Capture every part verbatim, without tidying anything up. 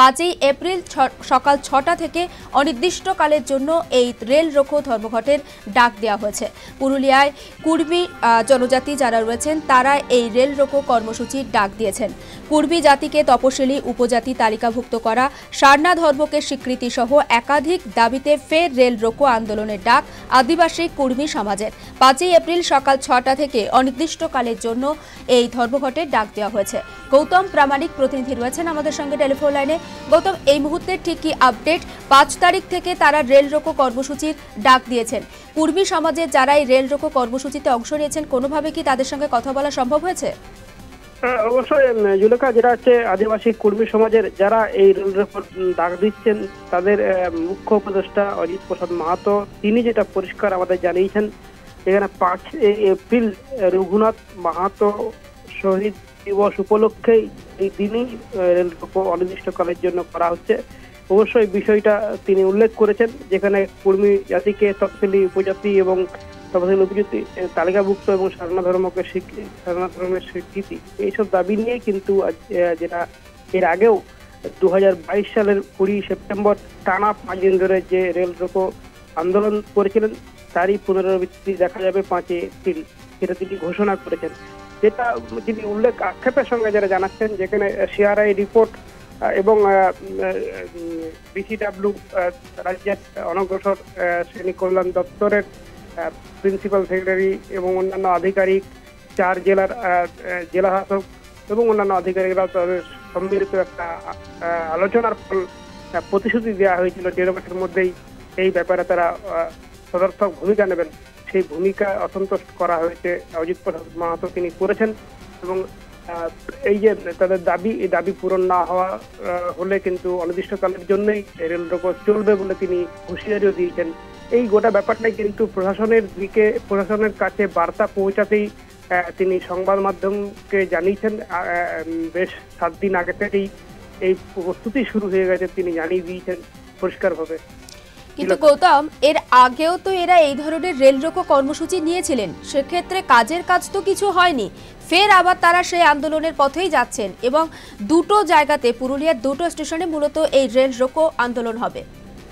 পাঁচই এপ্রিল সকাল ছটা থেকে অনির্দিষ্টকালের জন্য এই রেল রোকো ধর্মঘটের ডাক দেওয়া হয়েছে। পুরুলিয়ায় কুর্মী জনজাতি যারা রয়েছেন তারা এই রেল রোকো কর্মসূচির ডাক দিয়েছেন। কুর্মী জাতিকে তপশিলি উপজাতি তালিকাভুক্ত করা, সারনা ধর্মকে স্বীকৃতি সহ একাধিক দাবিতে ফের রেল রোকো আন্দোলনের ডাক আদিবাসী কুর্মী সমাজের। পাঁচই এপ্রিল সকাল ছটা থেকে অনির্দিষ্টকালের জন্য এই ধর্মঘটের ডাক দেওয়া হয়েছে। গৌতম প্রামাণিক প্রতিনিধি রয়েছেন আমাদের সঙ্গে টেলিফোন লাইনে। গৌতম, এই মুহূর্তে ঠিক কি আপডেট? পাঁচ তারিখ থেকে তারা রেল রোকো কর্মসূচির ডাক দিয়েছেন। কুর্মী সমাজের যারা এই রেল রোকো কর্মসূচিতে অংশ নিয়েছেন কোনোভাবে কি তাদের সঙ্গে কথা বলা সম্ভব হয়েছে? অবশ্যই জুলেখা, যেটা হচ্ছে আদিবাসী কুর্মী সমাজের যারা এই রেল রোকো ডাক দিচ্ছেন তাদের মুখ্য উপদেষ্টা অজিত প্রসাদ মাহাতো তিনি যেটা পরিষ্কার আমাদের জানিয়েছেন, এখানে পাঁচ এপ্রিল রঘুনাথ মাহাতো শহীদ দিবস উপলক্ষেই এই দিনই রেল রোকো অনির্দিষ্টকালের জন্য করা হচ্ছে। অবশ্যই বিষয়টা তিনি উল্লেখ করেছেন, যেখানে কুর্মী জাতিকে তফসিলি উপজাতি এবং তফসিলি উপজাতি তালিকাভুক্ত এবং সারনা ধর্মকে সারনা ধর্মের স্বীকৃতি, এইসব দাবি নিয়ে কিন্তু যেটা এর আগেও দু হাজার বাইশ সালের কুড়ি সেপ্টেম্বর টানা পাঁচ দিন ধরে যে রেল রোকো আন্দোলন করেছিলেন তারই পুনরাবৃত্তি দেখা যাবে পাঁচই এপ্রিল, সেটা তিনি ঘোষণা করেছেন। যেটা তিনি উল্লেখ আক্ষেপের সঙ্গে যারা জানাচ্ছেন, যেখানে সিআরআই রিপোর্ট এবং বিসিডাব্লিউ রাজ্যের অনগ্রসর শ্রেণী কল্যাণ দপ্তরের প্রিন্সিপাল সেক্রেটারি এবং অন্যান্য আধিকারিক, চার জেলার জেলা শাসক এবং অন্যান্য আধিকারিকরা তাদের সম্মিলিত একটা আলোচনার ফল প্রতিশ্রুতি দেওয়া হয়েছিল দেড় মাসের মধ্যেই এই ব্যাপারে তারা সদর্থক ভূমিকা নেবেন। সেই ভূমিকা অসন্তুষ্ট করা হয়েছে অজিত প্রসাদ মাহাতো তিনি করেছেন এবং এই যে তাদের দাবি, এই দাবি পূরণ না হওয়া হলে কিন্তু অনির্দিষ্টকালের জন্যই রেল রোকো চলবে বলে তিনি হুঁশিয়ারিও দিয়েছেন। এই গোটা ব্যাপারটাই কিন্তু প্রশাসনের দিকে প্রশাসনের কাছে বার্তা পৌঁছাতেই তিনি সংবাদ মাধ্যমকে জানিয়েছেন। বেশ সাত দিন আগে থেকেই এই প্রস্তুতি শুরু হয়ে গেছে তিনি জানিয়ে দিয়েছেন পরিষ্কারভাবে। কিন্তু গৌতম, এর আগেও তো এরা এই ধরনের রেল রোকো কর্মসূচি নিয়েছিলেন, সেক্ষেত্রে কাজের কাজ তো কিছু হয়নি, ফের আবার তারা সেই আন্দোলনের পথেই যাচ্ছেন এবং দুটো জায়গাতে পুরুলিয়ার দুটো স্টেশনে মূলত এই রেল রোকো আন্দোলন হবে।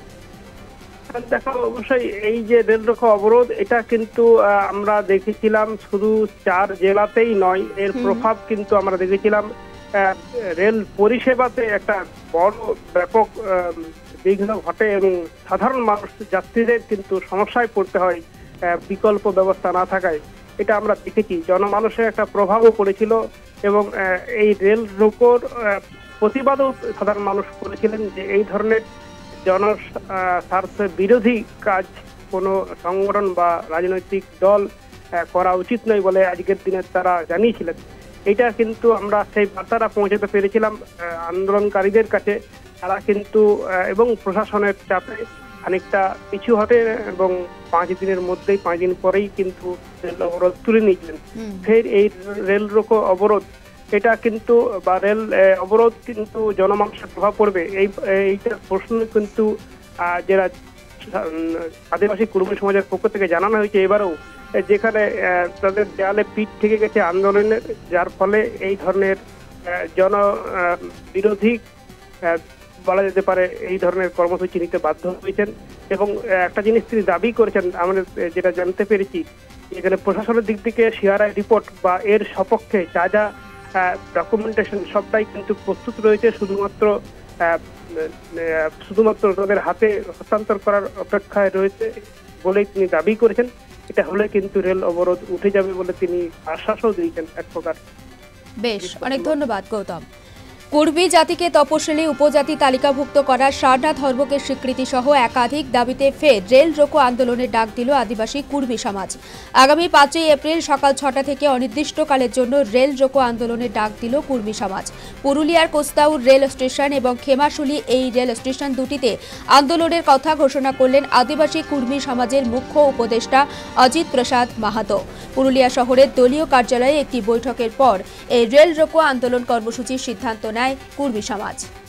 দেখো, অবশ্যই এই যে রেল রোকো অবরোধ এটা কিন্তু আমরা দেখেছিলাম শুধু চার জেলাতেই নয়, এর প্রভাব কিন্তু আমরা দেখেছিলাম রেল পরিষেবাতে একটা বড় ব্যাপক বিঘ্ন ঘটে এবং সাধারণ মানুষ যাত্রীদের কিন্তু সমস্যায় পড়তে হয় বিকল্প ব্যবস্থা না থাকায়। এটা আমরা দেখেছি, জনমানুষের একটা প্রভাবও পড়েছিল এবং এই রেল রোকোর প্রতিবাদও সাধারণ মানুষ করেছিলেন যে এই ধরনের জনস্বার্থ বিরোধী কাজ কোনো সংগঠন বা রাজনৈতিক দল করা উচিত নয় বলে আজকের দিনে তারা জানিয়েছিলেন। এটা কিন্তু আমরা সেই বার্তাটা পৌঁছাতে পেরেছিলাম আন্দোলনকারীদের কাছে। তারা কিন্তু এবং প্রশাসনের চাপে খানিকটা পিছু হটে এবং পাঁচ দিনের মধ্যেই পাঁচ দিন পরেই কিন্তু রেল অবরোধ তুলে নিয়েছিলেন। ফের এই রেল রোকো অবরোধ এটা কিন্তু বা রেল অবরোধ কিন্তু জনমানুষের প্রভাব পড়বে এই এইটার প্রশ্ন কিন্তু যারা আদিবাসী কুর্মী সমাজের পক্ষ থেকে জানানো হয়েছে এবারেও, যেখানে তাদের দেয়ালে পিঠ থেকে গেছে আন্দোলনের, যার ফলে এই ধরনের জন বিরোধী বলা যেতে পারে এই ধরনের কর্মসূচি নিতে বাধ্য হয়েছেন। এবং একটা জিনিস তিনি দাবি করেছেন, আমরা যেটা জানতে পেরেছি, এখানে প্রশাসনের দিক থেকে সিআরআই রিপোর্ট বা এর সপক্ষে যা যা ডকুমেন্টেশন সবটাই কিন্তু প্রস্তুত রয়েছে, শুধুমাত্র শুধুমাত্র তাদের হাতে হস্তান্তর করার অপেক্ষায় রয়েছে বলেই তিনি দাবি করেছেন। এটা হলে কিন্তু রেল অবরোধ উঠে যাবে বলে তিনি আশ্বাসও দিয়েছেন এক প্রকার। বেশ, অনেক ধন্যবাদ গৌতম। কুর্মী জাতিকে তপশিলি উপজাতি তালিকাভুক্ত করা, সারনা ধর্মকে স্বীকৃতি সহ একাধিক দাবিতে ফের রেল রোকো আন্দোলনের ডাক দিল আদিবাসী কুর্মী সমাজ। আগামী পাঁচই এপ্রিল সকাল ছটা থেকে অনির্দিষ্টকালের জন্য রেল রোকো আন্দোলনের ডাক দিল কুর্মী সমাজ। পুরুলিয়ার কোস্তাউর রেল স্টেশন এবং খেমাশুলি এই রেল স্টেশন দুটিতে আন্দোলনের কথা ঘোষণা করলেন আদিবাসী কুর্মী সমাজের মুখ্য উপদেষ্টা অজিত প্রসাদ মাহাতো। পুরুলিয়া শহরের দলীয় কার্যালয়ে একটি বৈঠকের পর এই রেল রোকো আন্দোলন কর্মসূচির সিদ্ধান্ত নেয় কুর্মী সমাজ।